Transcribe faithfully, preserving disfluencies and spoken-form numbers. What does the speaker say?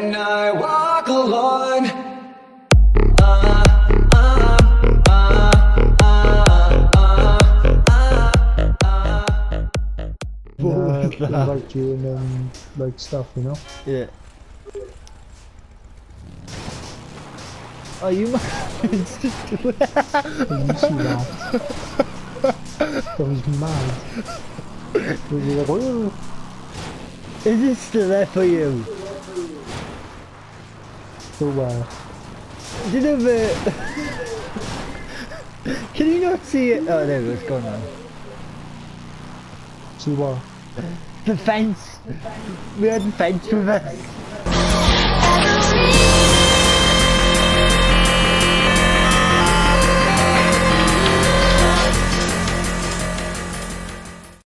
when I walk alone. Uh, uh, uh, uh, uh, uh, uh. Uh, invite you and then like stuff, you know? Yeah. Oh, you might just do it. You see that? That was mad. He was like, "Whoa." Is it still there for you? So uh, Did it ever... Can you not see it? Oh, there it goes, going on. see what? The fence! We had the fence with us!